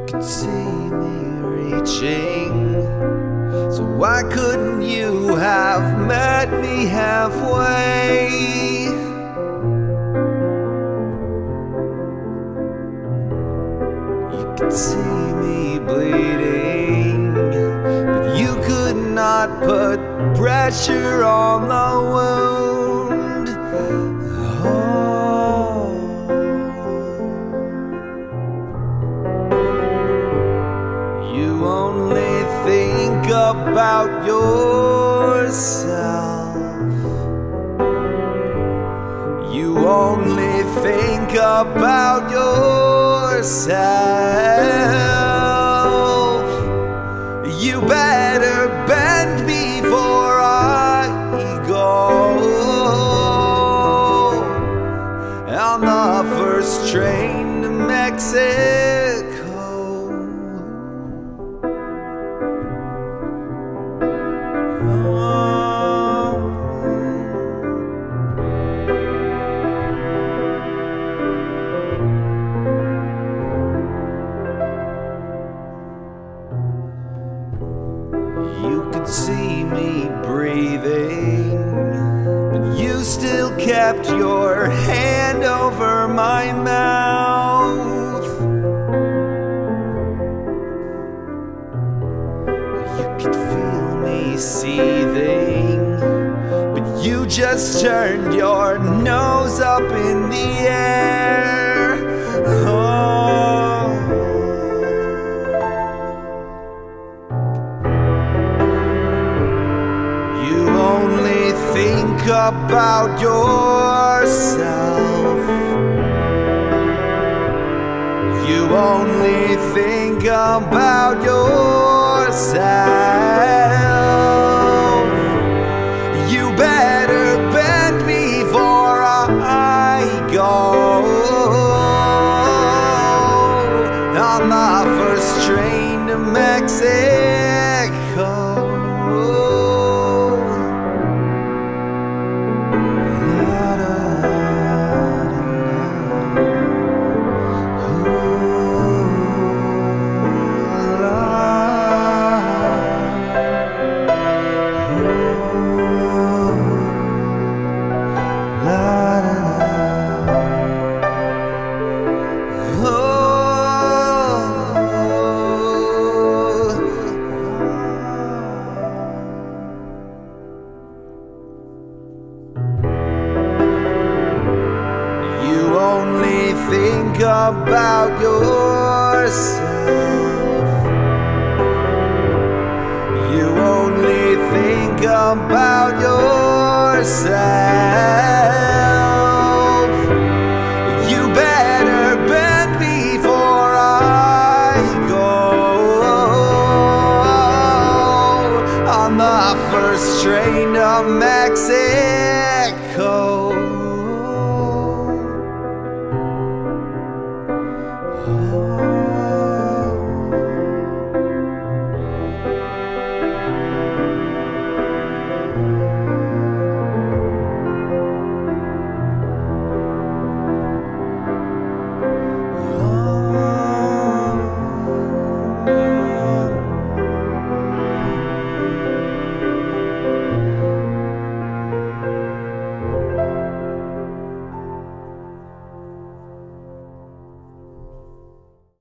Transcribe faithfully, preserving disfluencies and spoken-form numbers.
could see me reaching, so why couldn't you have met me halfway? You could see me bleeding, but you could not put pressure on the wound. Oh. You only think about yourself. You only think about yourself. You better bend before I go on the first train to Mexico. You could see me breathing, but you still kept your hand over my mouth. You could feel me seething, but you just turned your nose up in the air. Oh. Think about yourself. You only think about yourself. You better bend before I go on the first train to Mexico. Think about yourself. You only think about yourself. You better bend before I go on the first train to Mexico. Oh.